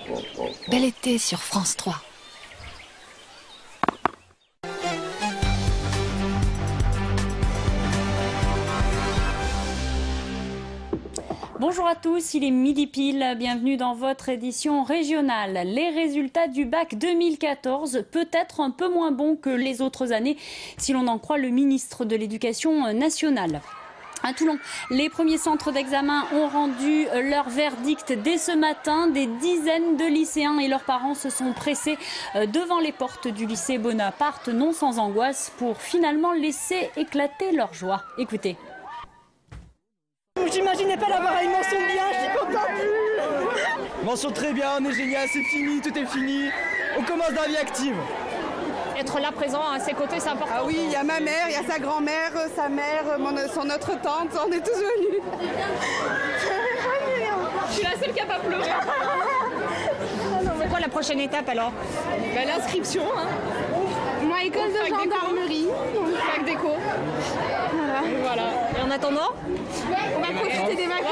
Bel été sur France 3. Bonjour à tous, il est midi pile, bienvenue dans votre édition régionale. Les résultats du bac 2014, peut-être un peu moins bons que les autres années, si l'on en croit le ministre de l'Éducation nationale. À Toulon, les premiers centres d'examen ont rendu leur verdict dès ce matin. Des dizaines de lycéens et leurs parents se sont pressés devant les portes du lycée Bonaparte, non sans angoisse, pour finalement laisser éclater leur joie. Écoutez. J'imaginais pas l'avoir une mention bien, je suis contente. Mention très bien, on est génial, c'est fini, tout est fini. On commence dans la vie active. Être là présent à ses côtés, c'est important. Ah oui, il y a ma mère, il y a sa grand-mère, sa mère, son autre tante, on est tous venus. Je suis la seule qui n'a pas pleuré. C'est quoi la prochaine étape alors? L'inscription. Moi, école de gendarmerie, fac déco. Voilà. Et en attendant, on va profiter des vacances.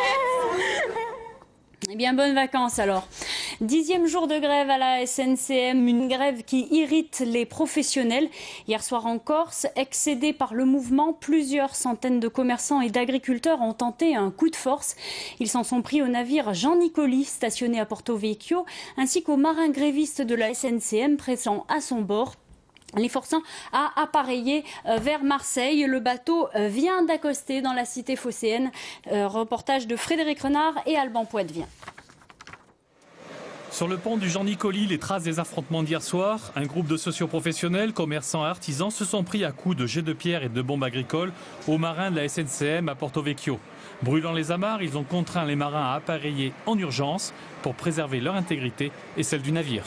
Eh bien, bonnes vacances alors. 10e jour de grève à la SNCM, une grève qui irrite les professionnels. Hier soir en Corse, excédés par le mouvement, plusieurs centaines de commerçants et d'agriculteurs ont tenté un coup de force. Ils s'en sont pris au navire Jean Nicoli, stationné à Porto Vecchio, ainsi qu'aux marins grévistes de la SNCM présents à son bord, les forçant à appareiller vers Marseille. Le bateau vient d'accoster dans la cité phocéenne. Reportage de Frédéric Renard et Alban Poitvin. Sur le pont du Jean Nicoli, les traces des affrontements d'hier soir, un groupe de socioprofessionnels, commerçants et artisans se sont pris à coups de jets de pierre et de bombes agricoles aux marins de la SNCM à Porto Vecchio. Brûlant les amarres, ils ont contraint les marins à appareiller en urgence pour préserver leur intégrité et celle du navire.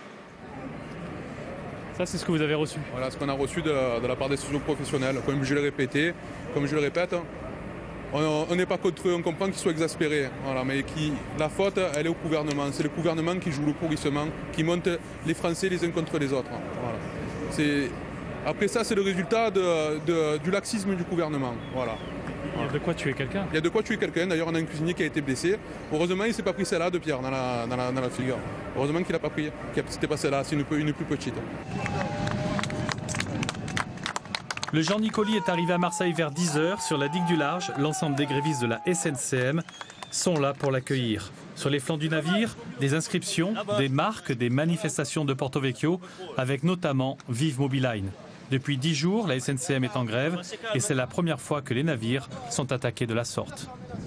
Ça, c'est ce que vous avez reçu. Voilà ce qu'on a reçu de la part des socioprofessionnels. Comme je l'ai répété, comme je le répète, on n'est pas contre eux, on comprend qu'ils soient exaspérés. Voilà, mais la faute, elle est au gouvernement. C'est le gouvernement qui joue le pourrissement, qui monte les Français les uns contre les autres. Voilà. Après ça, c'est le résultat du laxisme du gouvernement. Voilà. Il y a de quoi tuer quelqu'un. Il y a de quoi tuer quelqu'un. D'ailleurs, on a un cuisinier qui a été blessé. Heureusement, il ne s'est pas pris celle-là de pierre dans la figure. Heureusement qu'il n'a pas pris. C'était pas celle-là, c'est une plus petite. Le Jean Nicoli est arrivé à Marseille vers 10h sur la digue du Large. L'ensemble des grévistes de la SNCM sont là pour l'accueillir. Sur les flancs du navire, des inscriptions, des marques, des manifestations de Porto Vecchio, avec notamment Vive Mobiline. Depuis 10 jours, la SNCM est en grève et c'est la première fois que les navires sont attaqués de la sorte.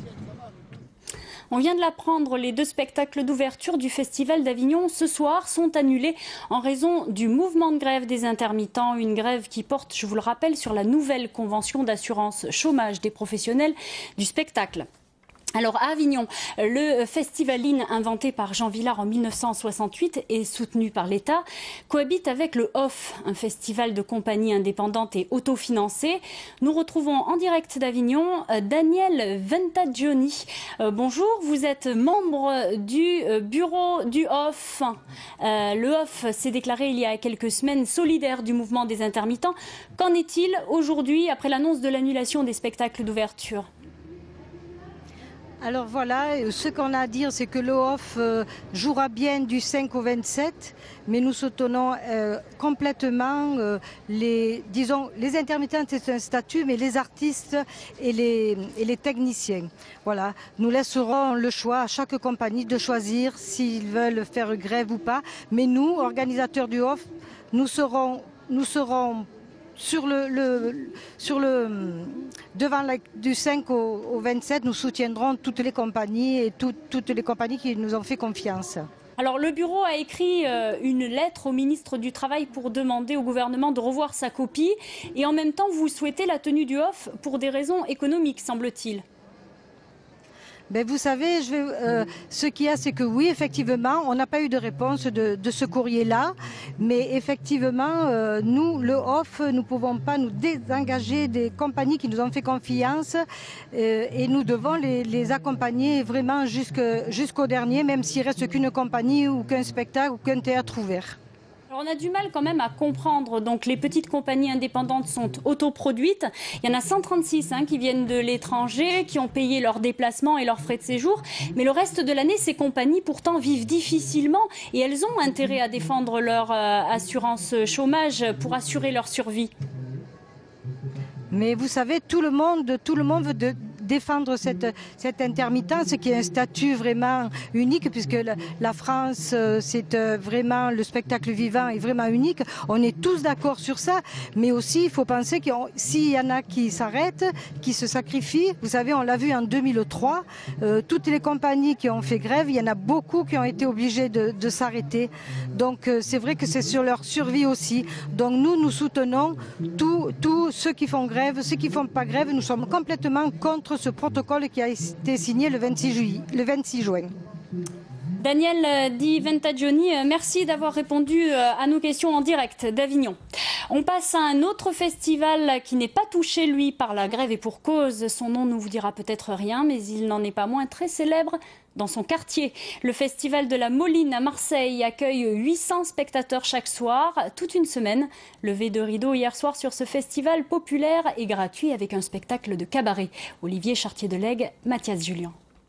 On vient de l'apprendre, les 2 spectacles d'ouverture du Festival d'Avignon ce soir sont annulés en raison du mouvement de grève des intermittents. Une grève qui porte, je vous le rappelle, sur la nouvelle convention d'assurance chômage des professionnels du spectacle. Alors à Avignon, le Festivaline, inventé par Jean Villard en 1968 et soutenu par l'État, cohabite avec le OFF, un festival de compagnie indépendante et autofinancé. Nous retrouvons en direct d'Avignon Daniel Ventagioni. Bonjour, vous êtes membre du bureau du OFF. Le OFF s'est déclaré il y a quelques semaines solidaire du mouvement des intermittents. Qu'en est-il aujourd'hui après l'annonce de l'annulation des spectacles d'ouverture ? Alors voilà, ce qu'on a à dire, c'est que le OFF jouera bien du 5 au 27, mais nous soutenons complètement les intermittents, c'est un statut, mais les artistes et les techniciens. Voilà, nous laisserons le choix à chaque compagnie de choisir s'ils veulent faire grève ou pas, mais nous, organisateurs du OFF, nous serons devant du 5 au 27, nous soutiendrons toutes les compagnies et toutes les compagnies qui nous ont fait confiance. Alors le bureau a écrit une lettre au ministre du Travail pour demander au gouvernement de revoir sa copie et en même temps vous souhaitez la tenue du OFF pour des raisons économiques, semble-t-il. Ben vous savez, ce qu'il y a, c'est que oui, effectivement, on n'a pas eu de réponse de ce courrier-là, mais effectivement, nous, le OFF, nous ne pouvons pas nous désengager des compagnies qui nous ont fait confiance et nous devons les accompagner vraiment jusqu'au dernier, même s'il ne reste qu'une compagnie ou qu'un spectacle ou qu'un théâtre ouvert. Alors on a du mal quand même à comprendre. Donc les petites compagnies indépendantes sont autoproduites. Il y en a 136 qui viennent de l'étranger, qui ont payé leurs déplacements et leurs frais de séjour. Mais le reste de l'année, ces compagnies pourtant vivent difficilement et elles ont intérêt à défendre leur assurance chômage pour assurer leur survie. Mais vous savez, tout le monde veut défendre cette intermittence qui est un statut vraiment unique puisque la France, c'est vraiment, le spectacle vivant est vraiment unique. On est tous d'accord sur ça, mais aussi il faut penser que s'il y en a qui s'arrêtent, qui se sacrifient, vous savez, on l'a vu en 2003, toutes les compagnies qui ont fait grève, il y en a beaucoup qui ont été obligées de s'arrêter. Donc c'est vrai que c'est sur leur survie aussi. Donc nous soutenons tous ceux qui font grève, ceux qui ne font pas grève, nous sommes complètement contre ce protocole qui a été signé le 26 juin. Daniel Di Ventagioni, merci d'avoir répondu à nos questions en direct d'Avignon. On passe à un autre festival qui n'est pas touché, lui, par la grève et pour cause. Son nom ne vous dira peut-être rien, mais il n'en est pas moins très célèbre dans son quartier. Le festival de la Moline à Marseille accueille 800 spectateurs chaque soir, toute une semaine. Levé de rideau hier soir sur ce festival populaire et gratuit avec un spectacle de cabaret. Olivier Chartier-de-Lègue, Mathias Julien.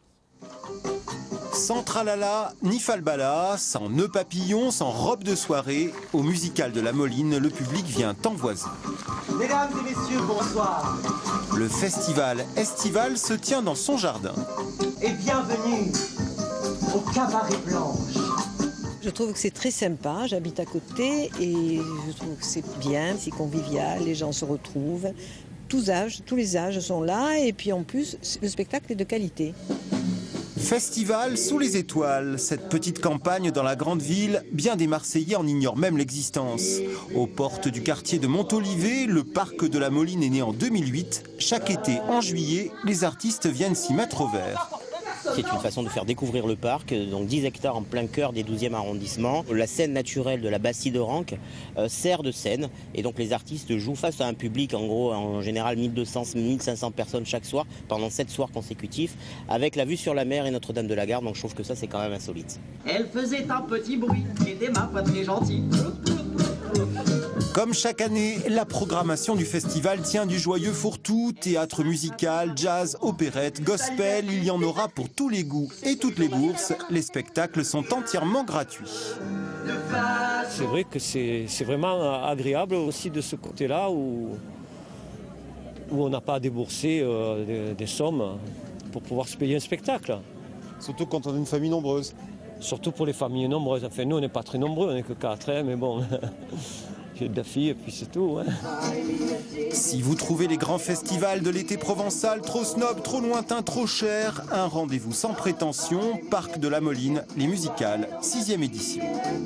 Sans tralala ni falbala, sans nœud papillon, sans robe de soirée, au musical de la Moline, le public vient envoiser. Mesdames et messieurs, bonsoir. Le festival estival se tient dans son jardin. Et bienvenue au Cabaret Blanche. Je trouve que c'est très sympa, j'habite à côté et je trouve que c'est bien, c'est convivial, les gens se retrouvent. Tous les âges sont là et puis en plus, le spectacle est de qualité. Festival sous les étoiles, cette petite campagne dans la grande ville, bien des Marseillais en ignorent même l'existence. Aux portes du quartier de Montolivet, le parc de la Moline est né en 2008. Chaque été, en juillet, les artistes viennent s'y mettre au vert. C'est une façon de faire découvrir le parc, donc 10 hectares en plein cœur des 12e arrondissement. La scène naturelle de la Bastille de Ranque sert de scène et donc les artistes jouent face à un public en gros en général 1200-1500 personnes chaque soir pendant 7 soirs consécutifs avec la vue sur la mer et Notre-Dame de la Garde, donc je trouve que ça c'est quand même insolite. Elle faisait un petit bruit, c'était ma foi très gentille. Comme chaque année, la programmation du festival tient du joyeux fourre-tout, théâtre musical, jazz, opérette, gospel, il y en aura pour tous les goûts et toutes les bourses. Les spectacles sont entièrement gratuits. C'est vrai que c'est vraiment agréable aussi de ce côté-là où on n'a pas à débourser des sommes pour pouvoir se payer un spectacle. Surtout quand on est une famille nombreuse. Surtout pour les familles nombreuses. Enfin, nous, on n'est pas très nombreux, on n'est que 4, mais bon... J'ai 2 filles et puis c'est tout. Si vous trouvez les grands festivals de l'été provençal trop snob, trop lointain, trop cher, un rendez-vous sans prétention, Parc de la Moline, les musicales, 6e édition.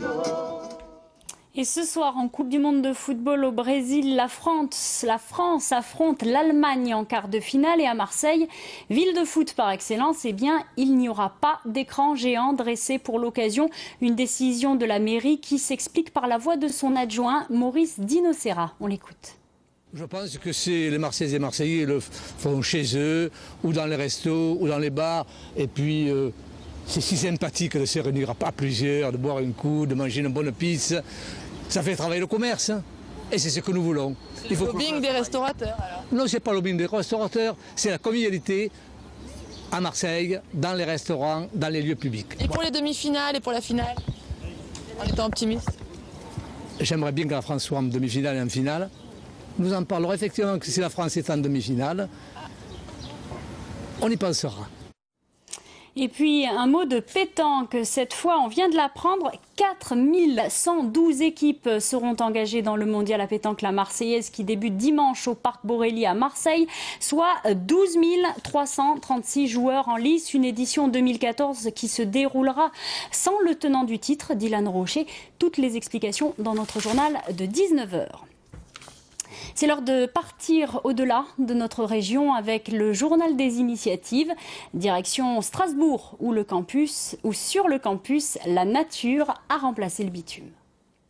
Et ce soir, en Coupe du Monde de football au Brésil, la France affronte l'Allemagne en quart de finale. Et à Marseille, ville de foot par excellence, eh bien, il n'y aura pas d'écran géant dressé pour l'occasion. Une décision de la mairie qui s'explique par la voix de son adjoint, Maurice Dinocera. On l'écoute. Je pense que les Marseillaises et Marseillais le font chez eux, ou dans les restos, ou dans les bars. Et puis, c'est si sympathique de se réunir à plusieurs, de boire un coup, de manger une bonne pizza. Ça fait travailler le commerce, et c'est ce que nous voulons. C'est le lobbying des restaurateurs alors? Non, ce n'est pas le lobbying des restaurateurs, c'est la convivialité à Marseille, dans les restaurants, dans les lieux publics. Et pour les demi-finales et pour la finale, en étant optimiste? J'aimerais bien que la France soit en demi-finale et en finale. Nous en parlerons effectivement que si la France est en demi-finale, on y pensera. Et puis un mot de pétanque, cette fois on vient de l'apprendre, 4112 équipes seront engagées dans le mondial à pétanque la Marseillaise qui débute dimanche au Parc Borély à Marseille, soit 12 336 joueurs en lice, une édition 2014 qui se déroulera sans le tenant du titre, Dylan Rocher. Toutes les explications dans notre journal de 19h. C'est l'heure de partir au-delà de notre région avec le journal des initiatives. Direction Strasbourg, où sur le campus, la nature a remplacé le bitume.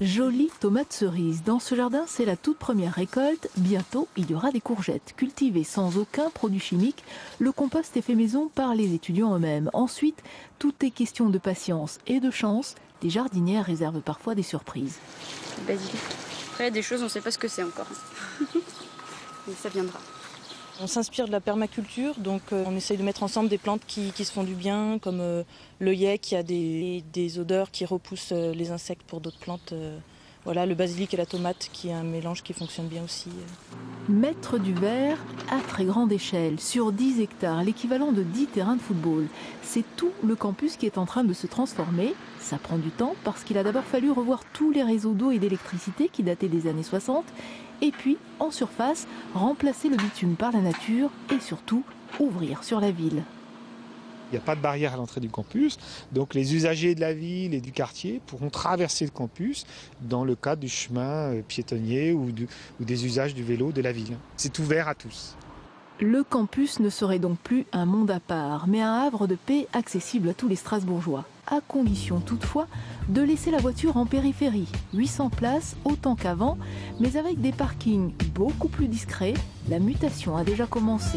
Jolie tomate cerise. Dans ce jardin, c'est la toute première récolte. Bientôt, il y aura des courgettes. Cultivées sans aucun produit chimique, le compost est fait maison par les étudiants eux-mêmes. Ensuite, tout est question de patience et de chance. Les jardinières réservent parfois des surprises. Basilic. Après, il y a des choses, on ne sait pas ce que c'est encore. Mais ça viendra. On s'inspire de la permaculture, donc on essaye de mettre ensemble des plantes qui se font du bien, comme l'œillet qui a des odeurs qui repoussent les insectes pour d'autres plantes. Voilà, le basilic et la tomate qui est un mélange qui fonctionne bien aussi. Mettre du vert à très grande échelle, sur 10 hectares, l'équivalent de 10 terrains de football. C'est tout le campus qui est en train de se transformer. Ça prend du temps parce qu'il a d'abord fallu revoir tous les réseaux d'eau et d'électricité qui dataient des années 60. Et puis, en surface, remplacer le bitume par la nature et surtout, ouvrir sur la ville. Il n'y a pas de barrière à l'entrée du campus, donc les usagers de la ville et du quartier pourront traverser le campus dans le cadre du chemin piétonnier ou des usages du vélo de la ville. C'est ouvert à tous. Le campus ne serait donc plus un monde à part, mais un havre de paix accessible à tous les Strasbourgeois, à condition toutefois de laisser la voiture en périphérie. 800 places, autant qu'avant, mais avec des parkings beaucoup plus discrets. La mutation a déjà commencé.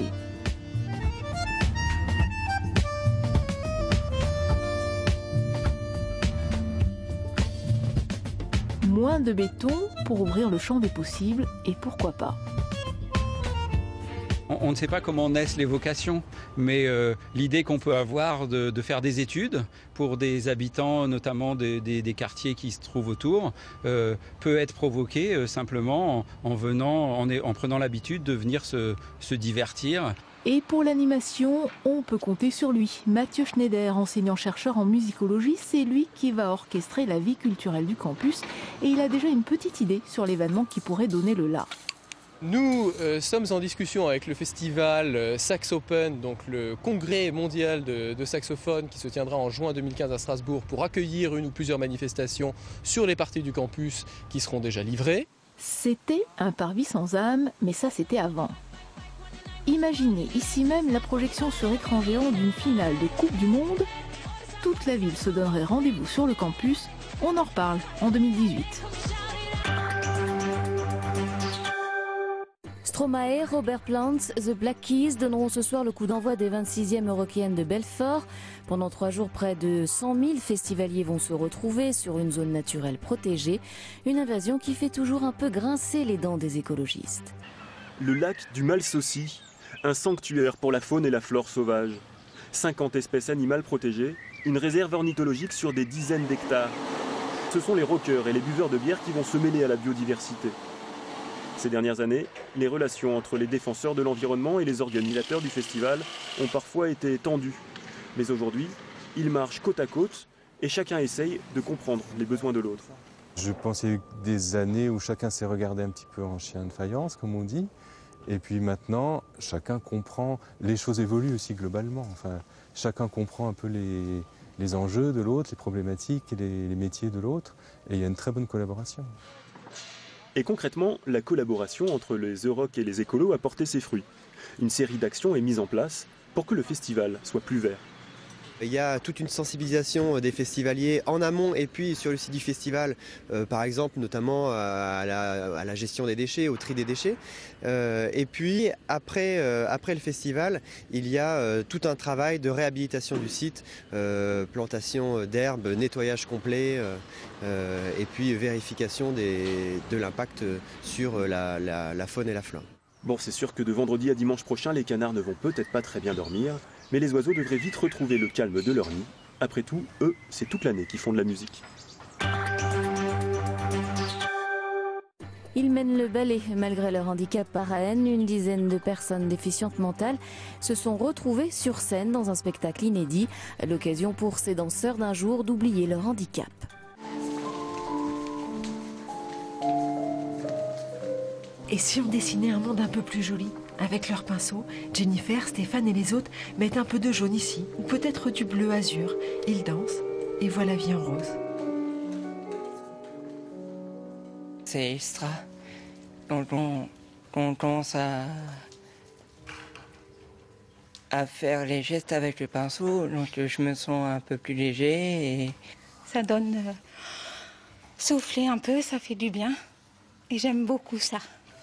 Moins de béton pour ouvrir le champ des possibles, et pourquoi pas. On ne sait pas comment naissent les vocations, mais l'idée qu'on peut avoir de faire des études pour des habitants, notamment des quartiers qui se trouvent autour, peut être provoquée simplement en prenant l'habitude de venir se divertir. Et pour l'animation, on peut compter sur lui. Mathieu Schneider, enseignant-chercheur en musicologie, c'est lui qui va orchestrer la vie culturelle du campus. Et il a déjà une petite idée sur l'événement qui pourrait donner le là. Nous sommes en discussion avec le festival Sax Open, donc le congrès mondial de saxophone qui se tiendra en juin 2015 à Strasbourg pour accueillir une ou plusieurs manifestations sur les parties du campus qui seront déjà livrées. C'était un parvis sans âme, mais ça c'était avant. Imaginez ici même la projection sur écran géant d'une finale de Coupe du Monde. Toute la ville se donnerait rendez-vous sur le campus. On en reparle en 2018. Stromae, Robert Plant, The Black Keys donneront ce soir le coup d'envoi des 26e Eurockéennes de Belfort. Pendant 3 jours, près de 100 000 festivaliers vont se retrouver sur une zone naturelle protégée. Une invasion qui fait toujours un peu grincer les dents des écologistes. Le lac du Malsaucy, un sanctuaire pour la faune et la flore sauvage. 50 espèces animales protégées, une réserve ornithologique sur des dizaines d'hectares. Ce sont les rockers et les buveurs de bière qui vont se mêler à la biodiversité. Ces dernières années, les relations entre les défenseurs de l'environnement et les organisateurs du festival ont parfois été tendues. Mais aujourd'hui, ils marchent côte à côte et chacun essaye de comprendre les besoins de l'autre. Je pense qu'il y a eu des années où chacun s'est regardé un petit peu en chien de faïence, comme on dit. Et puis maintenant, chacun comprend, les choses évoluent aussi globalement. Enfin, chacun comprend un peu les enjeux de l'autre, les problématiques et les métiers de l'autre. Et il y a une très bonne collaboration. Et concrètement, la collaboration entre les Euroc et les écolos a porté ses fruits. Une série d'actions est mise en place pour que le festival soit plus vert. Il y a toute une sensibilisation des festivaliers en amont et puis sur le site du festival, par exemple notamment à la gestion des déchets, au tri des déchets. Et puis après le festival, il y a tout un travail de réhabilitation du site, plantation d'herbes, nettoyage complet et puis vérification de l'impact sur la faune et la flore. Bon, c'est sûr que de vendredi à dimanche prochain, les canards ne vont peut-être pas très bien dormir, mais les oiseaux devraient vite retrouver le calme de leur nid. Après tout, eux, c'est toute l'année qu'ils font de la musique. Ils mènent le ballet. Malgré leur handicap paraène, une dizaine de personnes déficientes mentales se sont retrouvées sur scène dans un spectacle inédit. L'occasion pour ces danseurs d'un jour d'oublier leur handicap. Et si on dessinait un monde un peu plus joli? Avec leurs pinceaux, Jennifer, Stéphane et les autres mettent un peu de jaune ici, ou peut-être du bleu azur. Ils dansent, et voient la vie en rose. C'est extra. Quand on commence à faire les gestes avec le pinceau, donc je me sens un peu plus léger. Et ça donne souffler un peu, ça fait du bien. Et j'aime beaucoup ça.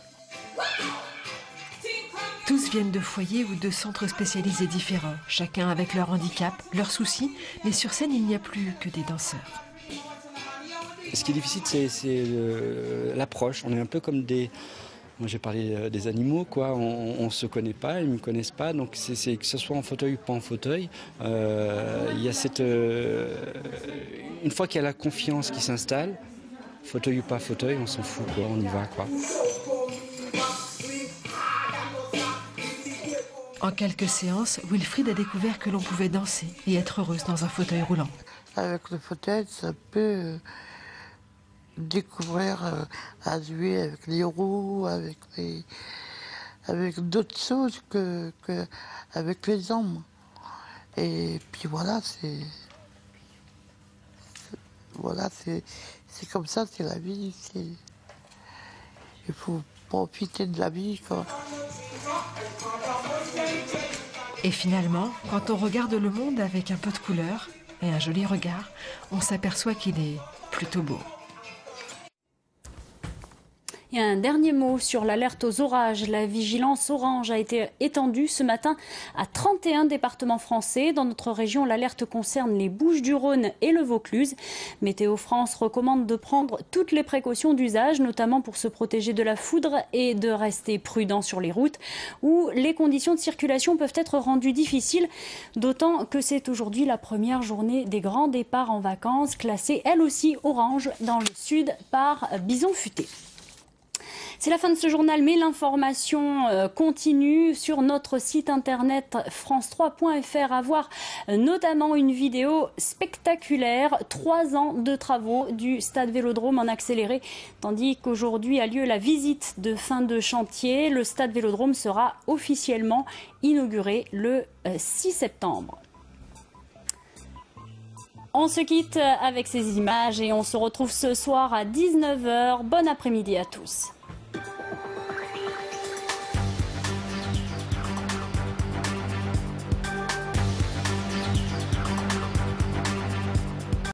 Tous viennent de foyers ou de centres spécialisés différents, chacun avec leur handicap, leurs soucis, mais sur scène, il n'y a plus que des danseurs. Ce qui est difficile, c'est l'approche. On est un peu comme des... Moi, j'ai parlé des animaux, quoi. On ne se connaît pas, ils ne me connaissent pas. Donc, c'est que ce soit en fauteuil ou pas en fauteuil, il y a cette... une fois qu'il y a la confiance qui s'installe, fauteuil ou pas fauteuil, on s'en fout, quoi. On y va, quoi. En quelques séances, Wilfried a découvert que l'on pouvait danser et être heureuse dans un fauteuil roulant. Avec le fauteuil, ça peut découvrir à jouer avec les roues, avec d'autres choses qu'avec les hommes. Et puis voilà, c'est comme ça, c'est la vie. Il faut profiter de la vie, quoi. Et finalement, quand on regarde le monde avec un peu de couleur et un joli regard, on s'aperçoit qu'il est plutôt beau. Et un dernier mot sur l'alerte aux orages. La vigilance orange a été étendue ce matin à 31 départements français. Dans notre région, l'alerte concerne les Bouches-du-Rhône et le Vaucluse. Météo France recommande de prendre toutes les précautions d'usage, notamment pour se protéger de la foudre et de rester prudent sur les routes où les conditions de circulation peuvent être rendues difficiles, d'autant que c'est aujourd'hui la première journée des grands départs en vacances, classée elle aussi orange dans le sud par Bison Futé. C'est la fin de ce journal, mais l'information continue sur notre site internet france3.fr. À voir notamment une vidéo spectaculaire, 3 ans de travaux du stade Vélodrome en accéléré, tandis qu'aujourd'hui a lieu la visite de fin de chantier. Le stade Vélodrome sera officiellement inauguré le 6 septembre. On se quitte avec ces images et on se retrouve ce soir à 19h. Bon après-midi à tous.